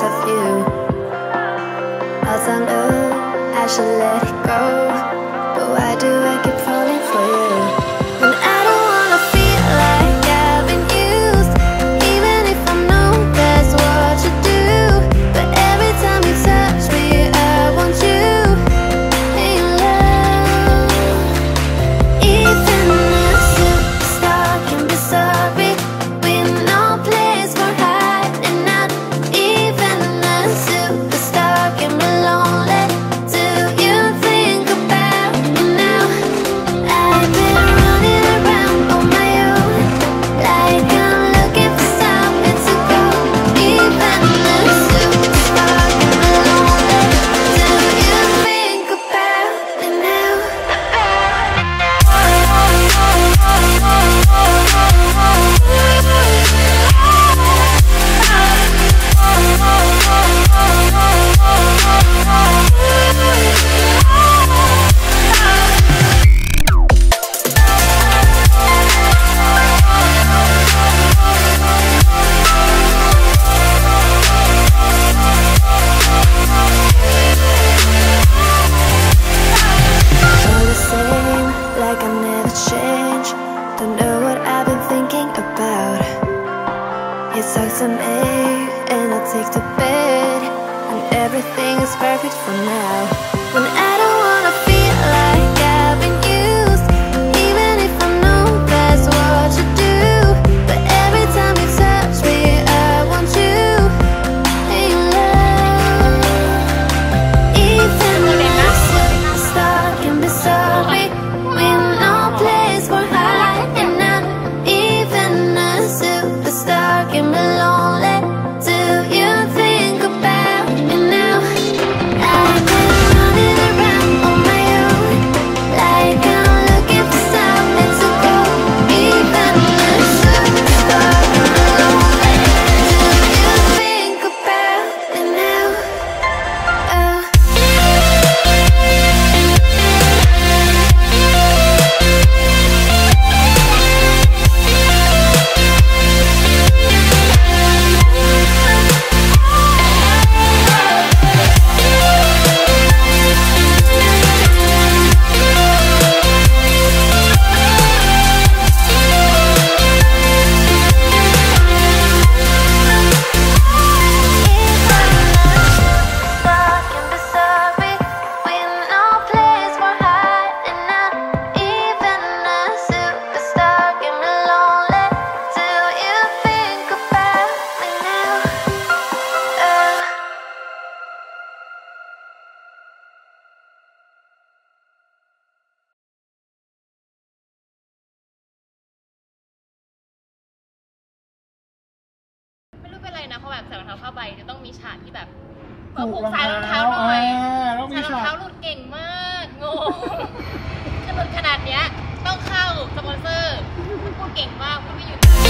of you. Else I know I should let it go, but why do I keep falling for you? When I don't wanna feel like I've been used, even if I know that's what you do. But every time you touch me, I want you in love. Even a superstar can be sorry, with no place for hiding out. Even a superstar can be lonely. Do you think about me now? I've been running around on my own, like I'm looking for something to go. Even a superstar can be lonely. Do you think about me now? All the same, like I never changed. Don't know what I've been thinking about. You talk to me and I take to bed, and everything is perfect for now. When I don't wanna feel like I've been used, even if I know that's what you do. But every time you touch me, I want you in love. Even a superstar can be sorry, with no place for hiding out. Even a superstar can be lonely. Do you think about me now? I've been running around on my own, like I'm looking for something to go. Even a superstar can be lonely. Do you think about me now? ไม่รู้เป็นไรนะเพราะแบบใส่รองเท้าผ้าใบจะต้องมีฉากที่แบบผูกสายรองเท้าหน่อยสายรองเท้าหลุดเก่งมากงงถ้าหลุดขนาดเนี้ยต้องเข้าสปอนเซอร์พูดเก่งมากพูดไม่หยุด